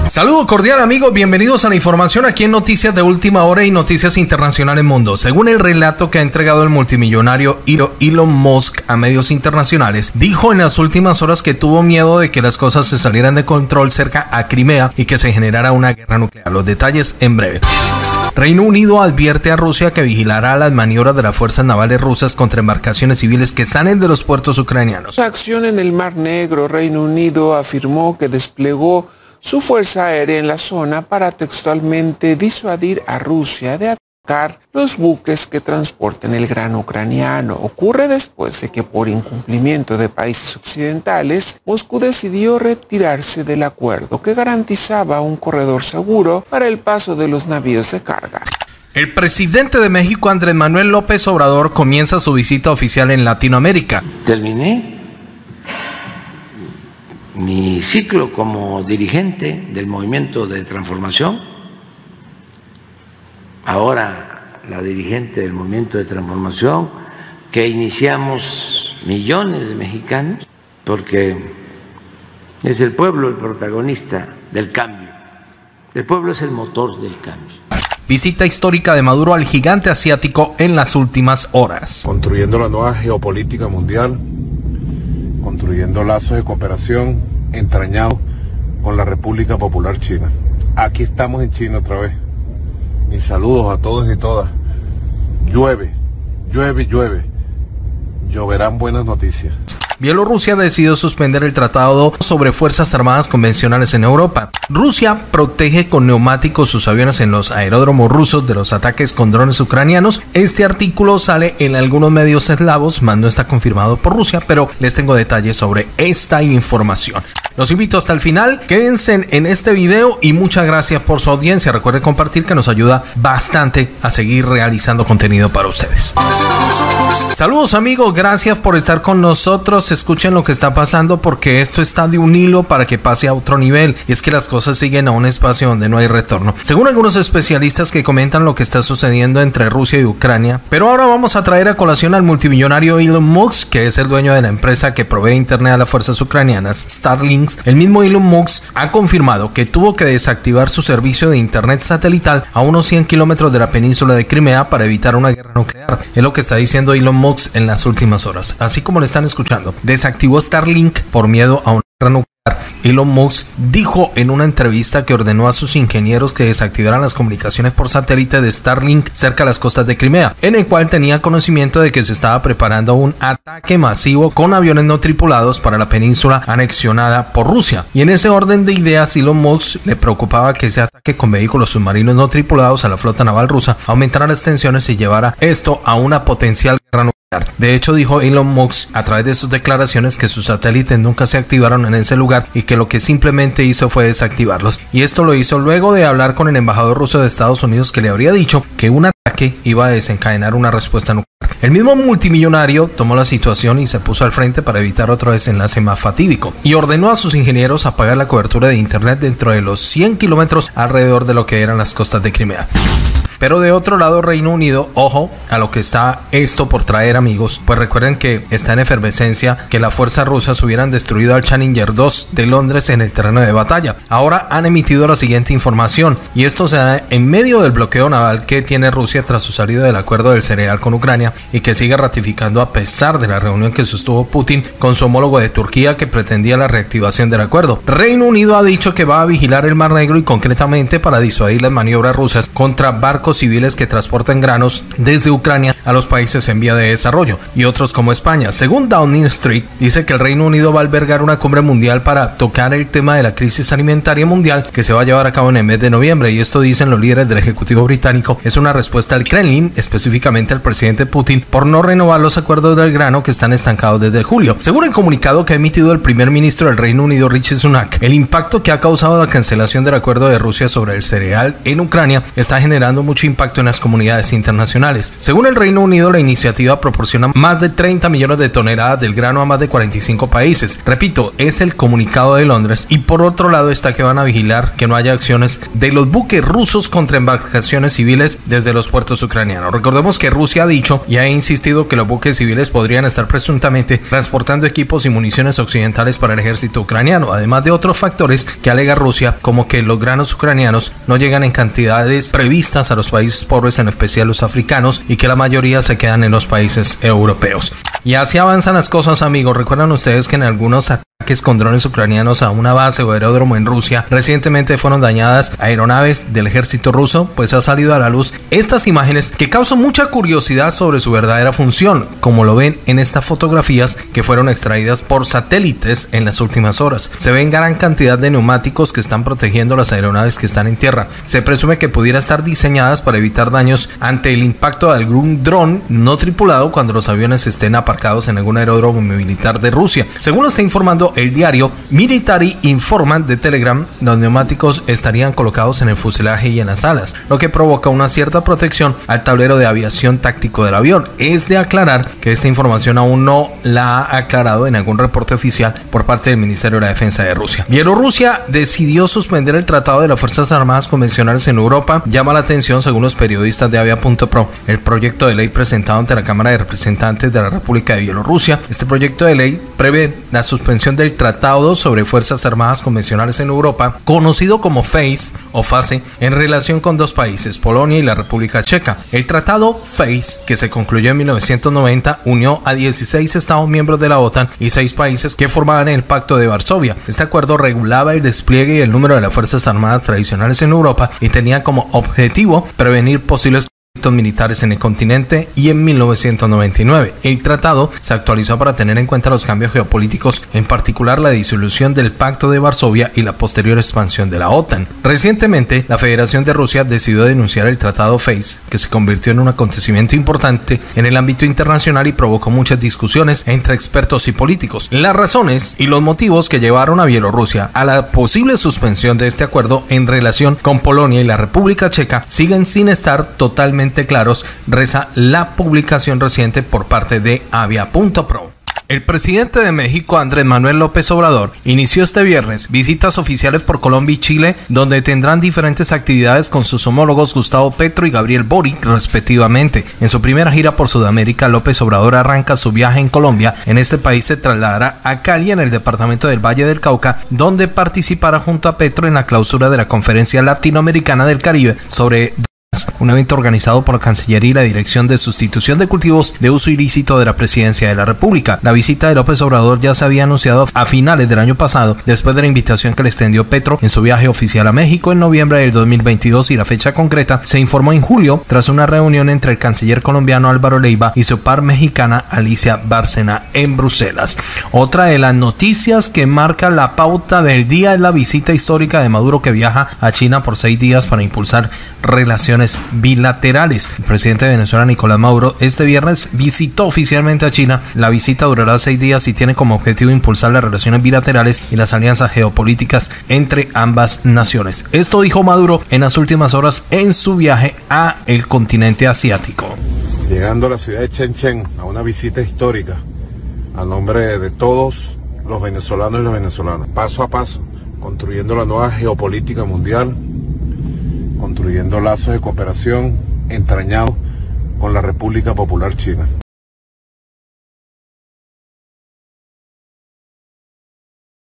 Saludo cordial amigos, bienvenidos a la información aquí en Noticias de Última Hora y Noticias Internacionales Mundo. Según el relato que ha entregado el multimillonario Elon Musk a medios internacionales, dijo en las últimas horas que tuvo miedo de que las cosas se salieran de control cerca a Crimea y que se generara una guerra nuclear. Los detalles en breve. Reino Unido advierte a Rusia que vigilará las maniobras de las fuerzas navales rusas contra embarcaciones civiles que salen de los puertos ucranianos. Acción en el Mar Negro. Reino Unido afirmó que desplegó su fuerza aérea en la zona para textualmente disuadir a Rusia de atacar los buques que transporten el grano ucraniano. Ocurre después de que por incumplimiento de países occidentales, Moscú decidió retirarse del acuerdo que garantizaba un corredor seguro para el paso de los navíos de carga. El presidente de México, Andrés Manuel López Obrador, comienza su visita oficial en Latinoamérica. Terminé mi ciclo como dirigente del movimiento de transformación, ahora la dirigente del movimiento de transformación que iniciamos millones de mexicanos, porque es el pueblo el protagonista del cambio, el pueblo es el motor del cambio. Visita histórica de Maduro al gigante asiático en las últimas horas. Construyendo la nueva geopolítica mundial, construyendo lazos de cooperación entrañados con la República Popular China. Aquí estamos en China otra vez. Mis saludos a todos y todas. Llueve, llueve, llueve. Lloverán buenas noticias. Bielorrusia decidió suspender el tratado sobre fuerzas armadas convencionales en Europa. Rusia protege con neumáticos sus aviones en los aeródromos rusos de los ataques con drones ucranianos. Este artículo sale en algunos medios eslavos, más no está confirmado por Rusia, pero les tengo detalles sobre esta información. Los invito hasta el final, quédense en este video y muchas gracias por su audiencia. Recuerden compartir, que nos ayuda bastante a seguir realizando contenido para ustedes. Saludos amigos, gracias por estar con nosotros. Escuchen lo que está pasando porque esto está de un hilo para que pase a otro nivel, y es que las cosas siguen a un espacio donde no hay retorno. Según algunos especialistas que comentan lo que está sucediendo entre Rusia y Ucrania, pero ahora vamos a traer a colación al multimillonario Elon Musk, que es el dueño de la empresa que provee internet a las fuerzas ucranianas, Starlink. El mismo Elon Musk ha confirmado que tuvo que desactivar su servicio de internet satelital a unos 100 kilómetros de la península de Crimea para evitar una guerra nuclear. Es lo que está diciendo Elon Musk en las últimas horas. Así como lo están escuchando, desactivó Starlink por miedo a una guerra nuclear. Elon Musk dijo en una entrevista que ordenó a sus ingenieros que desactivaran las comunicaciones por satélite de Starlink cerca de las costas de Crimea, en el cual tenía conocimiento de que se estaba preparando un ataque masivo con aviones no tripulados para la península anexionada por Rusia. Y en ese orden de ideas, Elon Musk le preocupaba que ese ataque con vehículos submarinos no tripulados a la flota naval rusa aumentara las tensiones y llevara esto a una potencial guerra nuclear. De hecho, dijo Elon Musk a través de sus declaraciones que sus satélites nunca se activaron en ese lugar y que lo que simplemente hizo fue desactivarlos. Y esto lo hizo luego de hablar con el embajador ruso de Estados Unidos, que le habría dicho que un ataque iba a desencadenar una respuesta nuclear. El mismo multimillonario tomó la situación y se puso al frente para evitar otro desenlace más fatídico, y ordenó a sus ingenieros apagar la cobertura de internet dentro de los 100 kilómetros alrededor de lo que eran las costas de Crimea. Pero de otro lado, Reino Unido, ojo a lo que está esto por traer amigos, pues recuerden que está en efervescencia que las fuerzas rusas hubieran destruido al Challenger 2 de Londres en el terreno de batalla. Ahora han emitido la siguiente información, y esto se da en medio del bloqueo naval que tiene Rusia tras su salida del acuerdo del cereal con Ucrania, y que sigue ratificando a pesar de la reunión que sostuvo Putin con su homólogo de Turquía, que pretendía la reactivación del acuerdo. Reino Unido ha dicho que va a vigilar el Mar Negro, y concretamente para disuadir las maniobras rusas contra barcos civiles que transportan granos desde Ucrania a los países en vía de desarrollo y otros como España. Según Downing Street, dice que el Reino Unido va a albergar una cumbre mundial para tocar el tema de la crisis alimentaria mundial que se va a llevar a cabo en el mes de noviembre, y esto dicen los líderes del Ejecutivo británico es una respuesta al Kremlin, específicamente al presidente Putin, por no renovar los acuerdos del grano que están estancados desde julio. Según el comunicado que ha emitido el primer ministro del Reino Unido, Rishi Sunak, el impacto que ha causado la cancelación del acuerdo de Rusia sobre el cereal en Ucrania está generando mucho impacto en las comunidades internacionales. Según el Reino Reino Unido, la iniciativa proporciona más de 30 millones de toneladas del grano a más de 45 países. Repito, es el comunicado de Londres, y por otro lado está que van a vigilar que no haya acciones de los buques rusos contra embarcaciones civiles desde los puertos ucranianos. Recordemos que Rusia ha dicho y ha insistido que los buques civiles podrían estar presuntamente transportando equipos y municiones occidentales para el ejército ucraniano, además de otros factores que alega Rusia, como que los granos ucranianos no llegan en cantidades previstas a los países pobres, en especial los africanos, y que la mayoría se quedan en los países europeos. Y así avanzan las cosas, amigos. Recuerdan ustedes que en algunos ataques con drones ucranianos a una base o aeródromo en Rusia recientemente fueron dañadas aeronaves del ejército ruso. Pues ha salido a la luz estas imágenes que causan mucha curiosidad sobre su verdadera función, como lo ven en estas fotografías que fueron extraídas por satélites en las últimas horas. Se ven gran cantidad de neumáticos que están protegiendo las aeronaves que están en tierra. Se presume que pudiera estar diseñadas para evitar daños ante el impacto de algún dron no tripulado cuando los aviones estén aparcados en algún aeródromo militar de Rusia. Según lo está informando el diario Military Informant de Telegram, los neumáticos estarían colocados en el fuselaje y en las alas, lo que provoca una cierta protección al tablero de aviación táctico del avión. Es de aclarar que esta información aún no la ha aclarado en algún reporte oficial por parte del Ministerio de la Defensa de Rusia. Bielorrusia decidió suspender el tratado de las Fuerzas Armadas convencionales en Europa. Llama la atención, según los periodistas de Avia.pro, el proyecto de ley presentado ante la Cámara de Representantes de la República de Bielorrusia. Este proyecto de ley prevé la suspensión del Tratado sobre Fuerzas Armadas Convencionales en Europa, conocido como FACE o FACE, en relación con dos países, Polonia y la República Checa. El Tratado FACE, que se concluyó en 1990, unió a 16 Estados miembros de la OTAN y 6 países que formaban el Pacto de Varsovia. Este acuerdo regulaba el despliegue y el número de las Fuerzas Armadas tradicionales en Europa y tenía como objetivo prevenir posibles militares en el continente. Y en 1999 el tratado se actualizó para tener en cuenta los cambios geopolíticos, en particular la disolución del Pacto de Varsovia y la posterior expansión de la OTAN. Recientemente la Federación de Rusia decidió denunciar el tratado FACE, que se convirtió en un acontecimiento importante en el ámbito internacional y provocó muchas discusiones entre expertos y políticos. Las razones y los motivos que llevaron a Bielorrusia a la posible suspensión de este acuerdo en relación con Polonia y la República Checa siguen sin estar totalmente claros, reza la publicación reciente por parte de Avia.pro. El presidente de México, Andrés Manuel López Obrador, inició este viernes visitas oficiales por Colombia y Chile, donde tendrán diferentes actividades con sus homólogos Gustavo Petro y Gabriel Boric, respectivamente. En su primera gira por Sudamérica, López Obrador arranca su viaje en Colombia. En este país se trasladará a Cali, en el departamento del Valle del Cauca, donde participará junto a Petro en la clausura de la Conferencia Latinoamericana del Caribe sobre un evento organizado por la Cancillería y la Dirección de Sustitución de Cultivos de Uso Ilícito de la Presidencia de la República. La visita de López Obrador ya se había anunciado a finales del año pasado, después de la invitación que le extendió Petro en su viaje oficial a México en noviembre del 2022, y la fecha concreta se informó en julio tras una reunión entre el canciller colombiano Álvaro Leiva y su par mexicana Alicia Bárcena en Bruselas. Otra de las noticias que marca la pauta del día es la visita histórica de Maduro, que viaja a China por 6 días para impulsar relaciones bilaterales. El presidente de Venezuela, Nicolás Maduro, este viernes visitó oficialmente a China. La visita durará 6 días y tiene como objetivo impulsar las relaciones bilaterales y las alianzas geopolíticas entre ambas naciones. Esto dijo Maduro en las últimas horas en su viaje a el continente asiático. Llegando a la ciudad de Shenzhen a una visita histórica a nombre de todos los venezolanos y las venezolanas, paso a paso, construyendo la nueva geopolítica mundial, construyendo lazos de cooperación entrañados con la República Popular China.